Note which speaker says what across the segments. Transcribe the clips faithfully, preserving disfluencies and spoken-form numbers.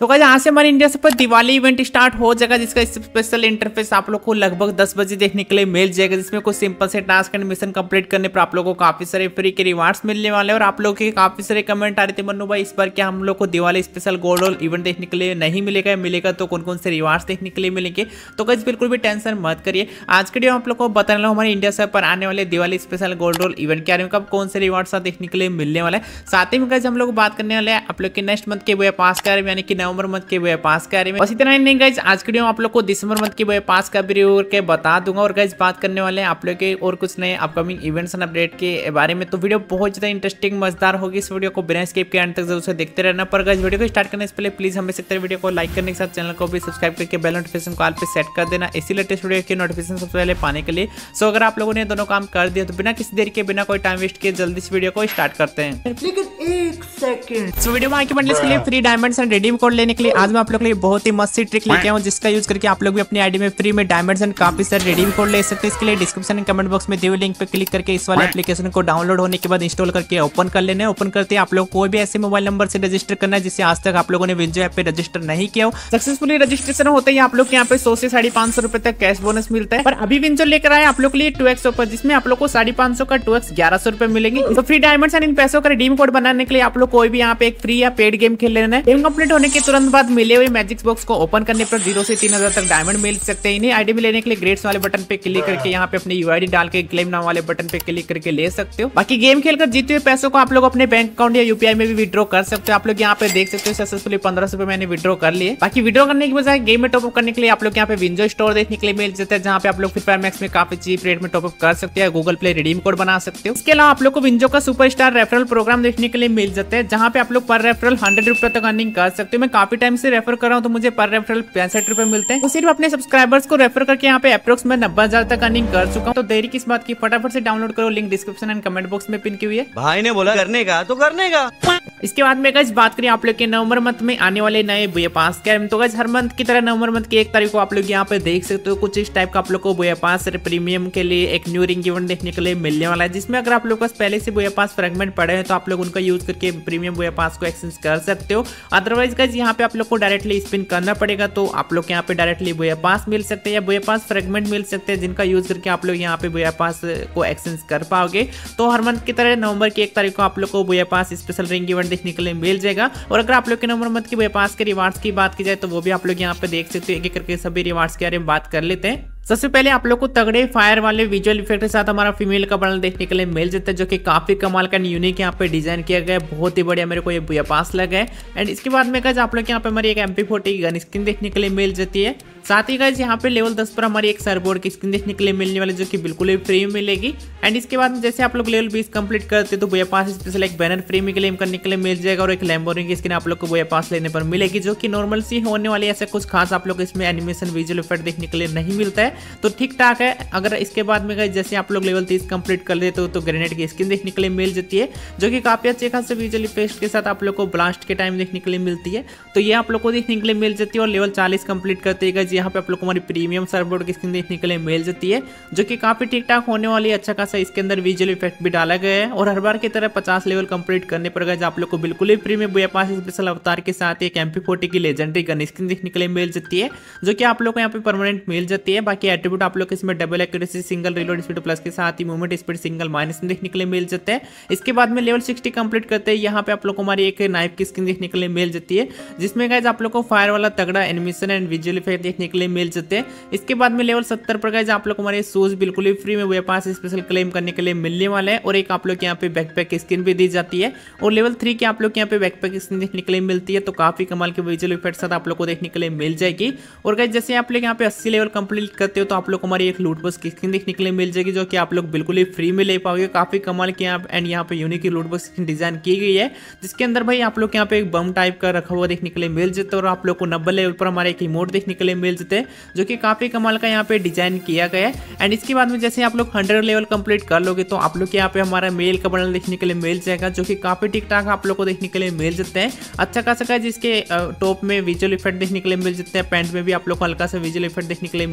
Speaker 1: तो गाइस यहाँ से हमारे इंडिया से पर दिवाली इवेंट स्टार्ट हो जाएगा, जिसका स्पेशल इंटरफेस आप लोग को लगभग दस बजे देखने के लिए मिल जाएगा, जिसमें कुछ सिंपल से टास्क एंड मिशन कंप्लीट करने पर आप लोगों को काफी सारे फ्री के रिवार्ड्स मिलने वाले हैं। और आप लोग के काफी सारे कमेंट आ रहे थे, मन्नू भाई इस बार क्या हम लोग को दिवाली स्पेशल गोल्ड इवेंट देखने के लिए नहीं मिलेगा, मिलेगा तो कौन कौन से रिवार्ड्स देखने के लिए मिलेंगे। तो गाइस बिल्कुल भी टेंशन मत करिए, आज के वीडियो आप लोग को बताने वाला हूं हमारे इंडिया से पर आने वाले Diwali special gold role event के बारे में, कब कौन से रिवार्ड्स देखने के लिए मिलने वाला है। साथ ही में गाइस हम लोग बात करने वाले हैं आप लोग के नेक्स्ट मंथ के वे पास के बारे में, यानी कि नवंबर मंथ के वे पास के बारे में। इसी तरह नहीं गाइस आज के वीडियो आप लोग को दिसंबर मंथ के वे पास का भी रिव्यू करके बता दूंगा। और गाइस बात करने वाले हैं आप लोग के और कुछ नए अपकमिंग इवेंट्स एंड अपडेट के बारे में। तो वीडियो बहुत ज्यादा इंटरेस्टिंग मजेदार होगी, इस वीडियो को बिना स्किप के एंड तक जरूर से देखते रहना। पर गाइस वीडियो को स्टार्ट करने से पहले प्लीज हमें सकते वीडियो को लाइक करने के साथ चैनल को भी सब्सक्राइब करके बेल नोटिफिकेशन को ऑल पे सेट कर देना, इसी लेटेस्ट वीडियो की नोटिफिकेशन सबसे पहले पाने के लिए। सो अगर आप लोगों ने दोनों काम कर दिया तो बिना किसी देरी के, बिना कोई टाइम वेस्ट किए जल्दी इस वीडियो को स्टार्ट करते हैं।
Speaker 2: लेकिन एक सेकंड
Speaker 1: सो वीडियो में आके बंडल्स के लिए free diamonds and redeem code लेने के लिए आज मैं आप लोग के लिए बहुत ही मस्त सी ट्रिक लेके आया हूं, जिसका यूज करके आप लोग भी अपनी आईडी में फ्री में डायमंड्स एंड काफी सारे रिडीम कोड ले सकते हैं। इसके लिए डिस्क्रिप्शन एंड कमेंट बॉक्स में दिए हुए लिंक पे क्लिक करके इस वाले एप्लीकेशन को डाउनलोड होने के बाद इंस्टॉल करके ओपन कर लेना है। ओपन करते आप लोग कोई भी ऐसे मोबाइल नंबर से रजिस्टर करना है जिससे आज तक आप लोगों ने विंजो ऐप पे रजिस्टर नहीं किया हो। सक्सेसफुली रजिस्ट्रेशन होते ही आप लोग के यहाँ पे सौ से साढ़े पांच सौ रुपए तक कैश बोनस मिलता है। पर अभी विंजो लेकर आए आप लोग के लिए टू एक्स ऑफर, जिसमें आप लोग को साढ़े पांच सौ का टू एक्स ग्यारह सौ रुपए मिलेंगे। तो फ्री डायमंड्स एंड इन पैसों का रिडीम कोड बनाने के लिए आप लोग कोई भी यहाँ पे एक फ्री या पेड गेम खेल लेना है। गेम कंप्लीट होने के तुरंत बाद मिले हुए मैजिक बॉक्स को ओपन करने पर जीरो से तीन हजार तक डायमंड मिल सकते हैं। इन्हें आईडी में लेने के लिए ग्रेड्स वाले बटन पे क्लिक करके यहाँ पे अपनी यूआईडी डाल के क्लेम नाम वाले बटन पे क्लिक करके ले सकते हो। बाकी गेम खेलकर जीते हुए पैसों को आप लोग अपने बैंक अकाउंट या यूपीआई में भी विड्रॉ कर सकते हो। आप लोग यहाँ पे देख सकते हो सक्सेसफुली पंद्रह सौ मैंने विड्रॉ कर लिए। बाकी विड्रॉ करने की बजाय गेम में टॉपअप करने के लिए आप लोग यहाँ पे विंजो स्टोर देखने के लिए मिल जाता है, जहाँ पे आप लोग फ्री फायर मैक्स में काफी चीप रेट में टॉपअप कर सकते हैं, गूगल प्ले रिडीम कोड बना सकते हो। इसके अलावा आप लोग को विंजो का सुपरस्टार रेफरल प्रोग्राम देखने के लिए मिल जाता है, जहाँ पे आप लोग पर रेफरल हंड्रेड रुपए तक अर्निंग कर सकते हो। मैं काफी टाइम से रेफर कर रहा हूँ तो मुझे पर रेफरल पैंसठ रुपए मिलते हैं। तो सिर्फ अपने सब्सक्राइबर्स को रेफर करके यहाँ पे अप्रोक्स में नब्बे हजार तक अर्निंग कर चुका हूँ। तो देरी किस बात की, फटाफट से डाउनलोड करो, link description and comment box में पिन की हुई है।
Speaker 2: भाई ने बोला करने का तो करने का।
Speaker 1: इसके बाद में गाइस बात करें आप लोग के नवंबर मंथ में आने वाले नए बुया पास के, तो गाइस हर मंथ की तरह नवंबर मंथ की एक तारीख को आप लोग यहाँ पे देख सकते हो कुछ इस टाइप का आप लोग को बुया पास प्रीमियम के लिए एक न्यू रिंग इवेंट देखने के लिए मिलने वाला है, जिसमें अगर आप लोग पास पहले से बुया पास फ्रेगमेंट पड़े हैं तो आप लोग उनका यूज करके प्रीमियम बुया पास को एक्सचेंज कर सकते हो। अदरवाइज गाइस यहाँ पे आप लोग को डायरेक्टली स्पिन करना पड़ेगा, तो आप लोग यहाँ पे डायरेक्टली बुया पास मिल सकते हैं या बुया पास फ्रेगमेंट मिल सकते हैं, जिनका यूज करके आप लोग यहाँ पे बुया पास को एक्सचेंज कर पाओगे। तो हर मंथ की तरह नवंबर की एक तारीख को आप लोग को Booyah pass special ring event देखने के लिए मिल जाएगा। और अगर आप लोग के नवंबर मंथ की बुया पास के रिवार्ड्स की बात की जाए तो वो भी आप लोग यहाँ पे देख सकते हो। एक एक करके सभी रिवार्ड्स के बारे में बात कर लेते हैं। सबसे पहले आप लोग को तगड़े फायर वाले विजुअल इफेक्ट के साथ हमारा फीमेल का बंडल देखने के लिए मिल जाता है, जो कि काफी कमाल का यूनिक यहाँ पे डिजाइन किया गया है, बहुत ही बढ़िया मेरे को ये बुया पास लगा है। एंड इसके बाद में गाइस आप लोग यहाँ पे हमारी एक M P forty gun skin देखने के लिए मिल जाती है। साथ ही गाइस यहाँ पे लेवल दस पर हमारी एक सरबोर्ड की स्किन देखने के लिए मिलने वाली, जो कि बिल्कुल ही फ्री में मिलेगी। एंड इसके बाद जैसे आप लोग लेवल बीस कंप्लीट करते तो बुया पास स्पेशल एक बैनर फ्री में क्लेम करने के लिए मिल जाएगा, और एक लैम्बोर्गिनी की स्किन आप लोग को बुया पास लेने पर मिलेगी, जो कि नॉर्मल सी होने वाली, ऐसा कुछ खास आप लोग इसमें एनिमेशन विजुअल इफेक्ट देखने के लिए नहीं मिलता है, तो ठीक ठाक है। अगर इसके बाद में गाइस जैसे आप लोग लेवल तीस कंप्लीट कर लेते हो तो ग्रेनेड की स्किन देखने के लिए मिल जाती है, जो कि काफी अच्छे खासे विजुअल इफेक्ट के साथ आप लोग को ब्लास्ट के टाइम देखने के लिए मिलती है, तो ये आप लोग को देखने के लिए मिल जाती है। और लेवल चालीस कंप्लीट करते हैं गाइस यहाँ पे आप लोग को हमारी प्रीमियम सर्वबोर्ड की स्किन देखने के लिए मिल जाती है, जो कि काफी ठीक ठाक होने वाली है, अच्छा खासा इसके अंदर विजुअल इफेक्ट भी डाला गया है। और हर बार की तरह पचास लेवल कंप्लीट करने पर गाइस आप लोग को बिल्कुल ही फ्री में बुया पास स्पेशल अवतार के साथ एक एम पी फोर्टी की लेजेंडरी गन स्किन देखने के लिए मिल जाती है, जो कि आप लोग को यहाँ पे परमानेंट मिल जाती है। बाकी एट्रीब्यूट आप लोग को इसमें double accuracy, single reload speed plus के साथ ही मूवमेंट स्पीड सिंगल माइनस में देखने के लिए मिल जाता है। इसके बाद में लेवल सिक्सटी कंप्लीट करते हैं यहाँ पे आप लोग को हमारी एक नाइफ की स्किन देखने के लिए मिल जाती है, जिसमें गाइस आप लोग को फायर वाला तगड़ा एनिमेशन एंड विजुअल इफेक्ट देखने के लिए मिल जाते हैं। इसके बाद में लेवल सत्तर पर गाइस आप लोग को हमारे शूज बिल्कुल ही फ्री में बुया पास स्पेशल क्लेम करने के लिए मिलने वाला है, और एक आप लोग यहाँ पे बैकपैक की स्किन भी दी जाती है। और लेवल थ्री की आप लोग यहाँ पे बैकपैक स्किन देखने के लिए मिलती है, तो काफी कमाल के विजुअल इफेक्ट साथ आप लोग को देखने के लिए मिल जाएगी। और गाइस जैसे आप लोग यहाँ पे अस्सी लेवल कंप्लीट करते हो तो आप लोग को हमारी एक लूट बॉक्स की स्किन देखने के लिए मिल जाएगी, जो कि आप लोग बिल्कुल ही फ्री में ले पाओगे। काफी कमाल की यहाँ एंड यहाँ पे यूनिक लूट बॉक्स डिजाइन की गई है, जिसके अंदर भाई आप लोग यहाँ पे एक बम टाइप का रखा हुआ देखने के लिए मिल जाता है। और आप लोग को नब्बे लेवल पर हमारे एक इमोट देखने के लिए मिल जाते हैं, जो कि काफी कमाल का यहाँ पे डिजाइन किया गया है। एंड इसके बाद में जैसे आप लोग हंड्रेड लेवल कंप्लीट कर लोगे तो आप लोग यहाँ पे हमारा मेल का बंडल देखने के लिए मिल जाएगा, जो कि काफी ठीक ठाक आप लोग को देखने के लिए मिल जाते हैं। अच्छा खासा जिसके टॉप में विजुअल इफेक्ट देखने के लिए मिल जाते हैं, पैंट में भी आप लोग को हल्का सा विजुअल इफेक्ट देखने के लिए मिल जाता है। और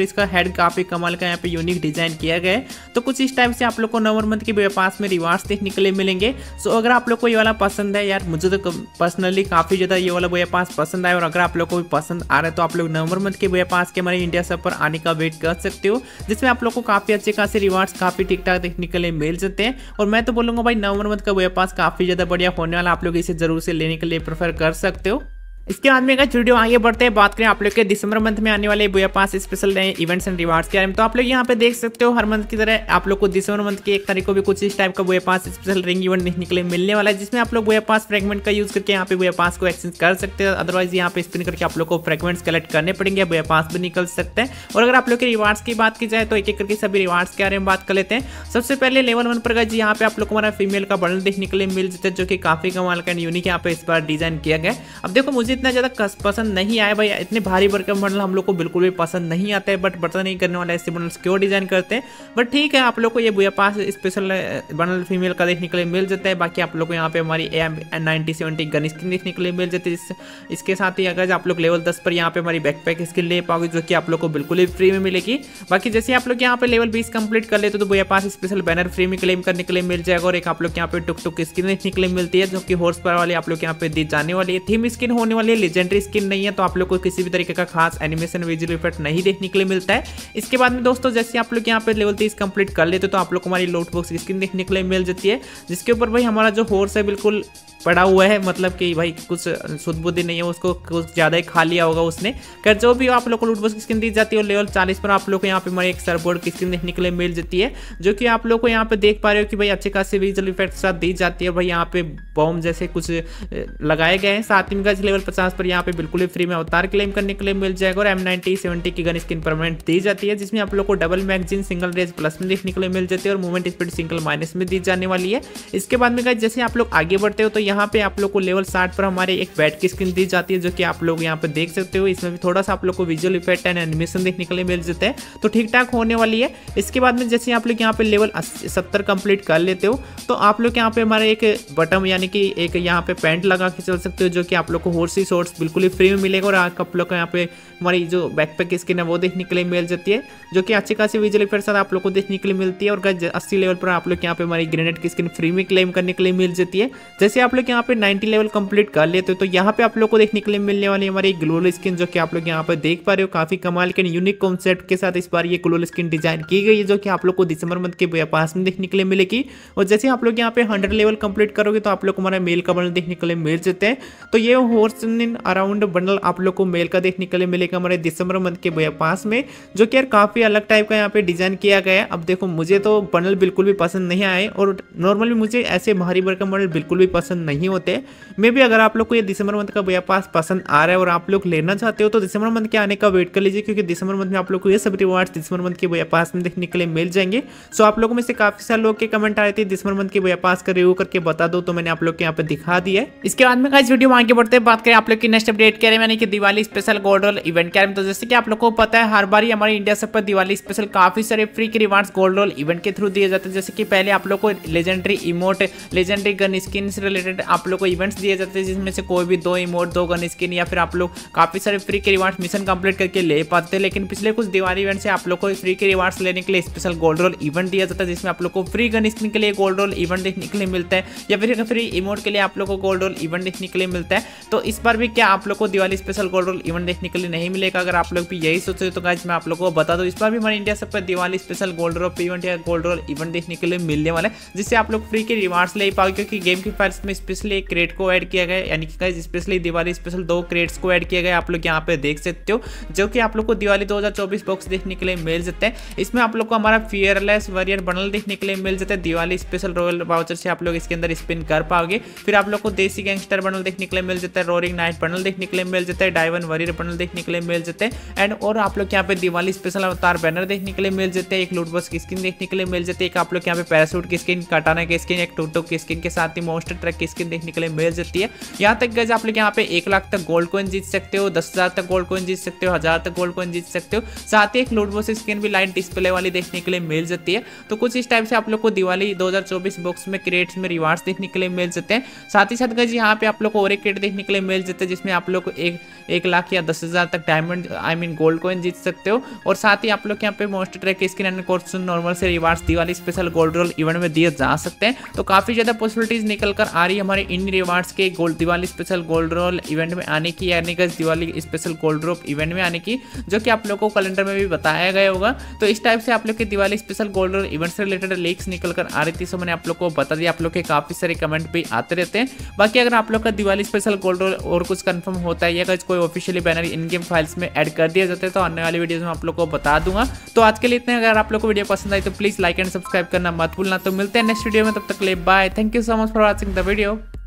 Speaker 1: इसका हेड काफी कमाल का यहाँ पे यूनिक डिजाइन किया गया है। तो कुछ इस टाइप से आप लोग को नवंबर मंथ के पास में रिवार्ड्स देखने के लिए मिलेंगे। सो अगर आप लोग को ये वाला पसंद है यार, मुझे तो पर्सनली काफी ज्यादा ये वाला बोया पास पसंद आया, और अगर आप लोग को भी पसंद आ रहा है तो आप लोग नवंबर मंथ के बोया पास के हमारे इंडिया सब पर आने का वेट कर सकते हो, जिसमें आप लोग को काफी अच्छे खासे रिवार्ड्स काफी ठीक ठाक देखने के लिए मिल जाते हैं। और मैं तो बोलूंगा भाई नवंबर मंथ का बोया पास काफी ज्यादा बढ़िया होने वाला, आप लोग इसे जरूर से लेने के लिए प्रेफर कर सकते हो। इसके बाद में अगर वीडियो आगे बढ़ते हैं, बात करें आप लोग के दिसंबर मंथ में आने वाले Booyah pass special events and rewards के बारे में, तो आप लोग यहाँ पे देख सकते हो हर मंथ की तरह आप लोग को दिसंबर मंथ की एक तारीख को भी कुछ इस टाइप का बोया पास स्पेशल रिंग इवेंट देखने के लिए मिलने वाला है, जिसमें आप लोग बोया पास फ्रेगमेंट का यूज करके यहाँ पे बोया पास को एक्सचेंज कर सकते हैं। अदरवाइज यहाँ पे स्पिन करके आप लोग को फ्रेगमेंट्स कलेक्ट करने पड़ेंगे, बोया पास भी निकल सकते हैं। और अगर आप लोग के रिवार्ड्स की बात की जाए तो एक एक करके सभी रिवार्ड्स के बारे में बात कर लेते हैं। सबसे पहले लेवल वन पर जी यहाँ पे आप लोग को हमारा फीमेल का बंडल देखने के लिए मिल जाता है, जो कि काफी कमाल का यूनिक यहाँ पे इस बार डिजाइन किया गया। अब देखो मुझे इतना ज्यादा पसंद नहीं आया भाई, इतने भारी बर्कम बंडल हम लोग को बिल्कुल भी पसंद नहीं आता है, बट पता नहीं करने वाले ऐसे बंडल्स क्यों डिजाइन करते हैं। बट ठीक है, आप लोग को ये बोया पास स्पेशल बंडल फीमेल का देखने के लिए मिल जाता है। बाकी आप लोग को यहाँ पे हमारी M ninety seventy gun skin देखने के लिए मिल जाती है। इसके साथ ही अगर आप लोग लेवल दस पर यहाँ पे हमारी बैकपैक स्किन ले पाओगे, जो कि आप लोग को बिल्कुल ही फ्री में मिलेगी। बाकी जैसे आप लोग यहाँ पे लेवल बीस कंप्लीट कर लेते तो Booyah pass special banner free में क्लेम करने के लिए मिल जाएगा। और एक आप लोग यहाँ पे टुक टुक स्किन देखने के लिए मिलती है, जो कि हॉर्स पावर वाली आप लोग यहाँ पे दी जाने वाली है। थीम स्किन होने वाली है, लेजेंडरी स्किन नहीं है, तो आप लोग को किसी भी तरीके का खास एनिमेशन विजुअल इफेक्ट नहीं देखने के लिए मिलता है। इसके बाद में दोस्तों जैसे आप लोग यहाँ पे लेवल तीस कंप्लीट कर लेते तो आप लोग को हमारी लोट बॉक्स स्किन देखने के लिए मिल जाती है, जिसके ऊपर भाई हमारा जो हॉर्स है बिल्कुल पड़ा हुआ है, मतलब कि भाई कुछ शुद्ध बुद्धि नहीं है, उसको कुछ ज्यादा ही खा लिया होगा उसने। कर जो भी आप लोग को लूट बॉक्स की स्किन दी जाती है, और लेवल चालीस पर आप लोग को यहाँ पे हमारी एक सरबोर्ड की स्किन देखने के लिए मिल जाती है, जो कि आप लोग को यहाँ पे देख पा रहे हो कि भाई अच्छे खासे विजुअल इफेक्ट के साथ दी जाती है। भाई यहाँ पे बॉम्ब जैसे कुछ लगाए गए हैं। साथ ही में लेवल पचास पर यहाँ पे बिल्कुल ही फ्री में अवतार क्लेम करने के लिए मिल जाएगा। और एम नाइनटी सेवेंटी की गन स्किन परमानेंट दी जाती है, जिसमें आप लोग को double magazine single range plus में देखने के लिए मिल जाती है, और मूवमेंट स्पीड सिंगल माइनस में दी जाने वाली है। इसके बाद में जैसे आप लोग आगे बढ़ते हो तो यहाँ पे आप लोग को लेवल साठ पर हमारे एक बैट की स्किन दी जाती है, जो कि आप लोग यहाँ पे देख सकते हो। इसमें भी थोड़ा सा आप लोग को विजुअल इफेक्ट एंड एनिमेशन देखने के लिए मिल जाता है, तो ठीक ठाक होने वाली है। इसके बाद में जैसे आप लोग यहाँ पे लेवल सत्तर कंप्लीट कर लेते हो तो आप लोग यहाँ पे हमारे एक बटन यानी कि एक यहाँ पे पैंट लगा के चल सकते हो, जो कि आप लोग को हॉर्सी शॉर्ट्स बिल्कुल ही फ्री में मिलेगा। और आप लोग को यहाँ पे हमारी जो बैकपैक स्किन है वो देखने के लिए मिल जाती है, जो कि अच्छी खासी विजुअल इफेक्ट साथ आप लोग को देखने के लिए मिलती है। और अस्सी लेवल पर आप लोग यहाँ पे हमारी ग्रेनेड की स्किन फ्री में क्लेम करने के लिए मिल जाती है। जैसे आप लोग यहाँ पे नब्बे लेवल कंप्लीट कर लेते हो तो यहाँ पे आप लोग को देखने के लिए मिलने वाली हमारी ग्लोबल स्किन, जो कि आप लोग यहाँ पे देख पा रहे हो। काफी कमाल के यूनिक कॉन्सेप्ट के साथ इस बार ये ग्लोबल स्किन डिजाइन की गई है, जो कि आप लोग को दिसंबर मंथ के बोया पास में देखने के लिए मिलेगी। और जैसे आप लोग यहाँ पे हंड्रेड लेवल कंप्लीट करोगे तो आप लोग को हमारा मेल का बंडल देखने के लिए मिल जाते हैं। तो ये हॉर्स अराउंड बंडल आप लोग को मेल का देखने के लिए मिलेगा हमारे दिसंबर मंथ के बोया पास में, जो कि यार काफी अलग टाइप का यहाँ पे डिजाइन किया गया है। अब देखो मुझे तो बंडल बिल्कुल भी पसंद नहीं आए, और नॉर्मली मुझे ऐसे भारी भरकम बंडल बिल्कुल भी पसंद नहीं होते। मे भी अगर आप लोग को ये दिसंबर मंथ का बोया पास पसंद आ रहा है और आप लोग लेना चाहते हो तो दिसंबर मंथ के आने का वेट कर लीजिए, क्योंकि दिसंबर मंथ में आप लोग को ये सब रिवार्ड्स दिसंबर मंथ के बोया पास में देखने के लिए मिल जाएंगे। सो आप लोगों में से काफी सारे लोग के कमेंट आ रहे थे दिसंबर मंथ के बोया पास का रिव्यू करके बता दो, तो मैंने आप लोग के यहाँ पे दिखा दिया है। इसके बाद में गाइस वीडियो में आगे बढ़ते हैं, बात करें आप लोग की नेक्स्ट अपडेट के बारे में, कि Diwali special gold role event के बारे में। तो जैसे कि आप लोग को पता है हर बार ही हमारे इंडिया सब पर दिवाली स्पेशल काफी सारे फ्री के रिवार्ड्स गोल्ड रोल इवेंट के थ्रू दिए जाते हैं। जैसे कि पहले आप लोग को legendary emote, legendary gun skin से रिलेटेड आप लोग को इवेंट्स दिए जाते हैं, जिसमें से कोई भी दो इमोट, दो गन स्किन, या फिर आप लोग काफी सारे फ्री के रिवार्ड्स मिशन कंप्लीट करके ले पाते हैं। लेकिन पिछले कुछ दिवाली इवेंट से आप लोग को फ्री के रिवार्ड्स लेने के लिए स्पेशल गोल्ड रोल इवेंट दिया जाता है, जिसमें आप लोग को फ्री गन स्किन के लिए गोल्ड रोल इवेंट देखने के लिए मिलता है, या फिर फ्री इमोट के लिए आप लोग को गोल्ड रोल इवेंट देखने के लिए मिलता है। तो इस बार भी क्या आप लोग को Diwali special gold role event देखने के लिए नहीं मिलेगा? अगर आप लोग भी यही सोच रहे हो तो गाइस मैं आप लोगों को बता दूं, इस बार भी हमारे इंडिया सब पर Diwali special gold role event या गोल्ड रोल इवेंट देखने के लिए मिलने वाला है, जिससे आप लोग फ्री के रिवार्ड्स ले पाओगे। क्योंकि गेम की फाइल्स में स्पेशली एक क्रेट को ऐड किया गया है, यानी कि गाइस स्पेशली दिवाली स्पेशल दो क्रेट्स को ऐड किया गया, आप लोग यहाँ पे देख सकते हो, जो कि आप लोग को दिवाली दो हज़ार चौबीस बॉक्स देखने के लिए मिल जाते हैं। इसमें आप लोग को हमारा फियरलेस वॉरियर बंडल देखने के लिए मिल जाता है, दिवाली स्पेशल रॉयल वाउचर से आप लोग इसके अंदर स्पिन कर पाओगे। फिर आप लोग को देसी गैंगस्टर बंडल देखने के लिए मिल जाता है, रोरिंग नाइट बंडल देखने के लिए मिल जाता है, डायवन वॉरियर बंडल देखने के लिए मिल जाते हैं, एंड और आप लोग यहाँ पे दिवाली स्पेशल अवतार बैनर देखने के लिए मिल जाते हैं, एक लूट बॉक्स की स्किन देखने के लिए मिल जाती है, एक आप लोग यहाँ पे पैरासूट की स्किन, काटाना की स्किन, एक टूटो की स्किन के साथ ही मॉन्स्टर ट्रक की स्किन देखने के लिए मिल जाती है। यहाँ तक गाइस आप लोग यहाँ पे एक लाख तक गोल्ड कॉइन जीत सकते हो, दस हजार तक गोल्ड कॉइन जीत सकते हो, हजार तक गोल्ड कॉइन जीत सकते हो। साथ ही एक लूट बॉक्स स्किन भी लाइट डिस्प्ले वाली देखने के लिए मिल जाती है। तो कुछ इस टाइप से आप लोग को दिवाली दो हज़ार चौबीस बॉक्स में क्रेट्स में रिवार्ड्स देखने के लिए मिल जाते हैं। साथ ही साथ गाइस यहाँ पे आप लोग को और एक क्रेट देखने के लिए मिल देते हैं जिसमें आप लोग को एक एक लाख या दस हज़ार तक diamond I mean gold coin जीत सकते हो। और साथ ही आप लोग यहाँ पे most track skin and course normal से rewards Diwali special gold role event में दिए जा सकते हैं। तो काफ़ी ज़्यादा पॉसिबिलिटीज निकल कर आ रही है हमारे इन रिवार्ड्स के gold Diwali special gold role event में आने की, यानी कि Diwali special gold drop event में आने की, जो कि आप लोगों को कैलेंडर में भी बताया गया होगा। तो इस टाइप से आप लोग के Diwali special gold role event से रिलेटेड लीक्स निकल कर आ रही थी, सो मैंने आप लोग को बता दिया। आप लोग के काफ़ी सारे कमेंट भी आते रहते हैं। बाकी अगर आप लोग का दिवाली स्पेशल गोल्ड रोल और कुछ कंफर्म होता है या कुछ कोई officially banner in game files में ऐड कर दिया जाता है तो आने वाली वीडियोस में आप लोग को बता दूंगा। तो आज के लिए इतने। अगर आप लोग को वीडियो पसंद आई तो प्लीज लाइक एंड सब्सक्राइब करना मत भूलना। तो मिलते हैं नेक्स्ट वीडियो में, तब तक के लिए bye. Thank you so much for watching the video.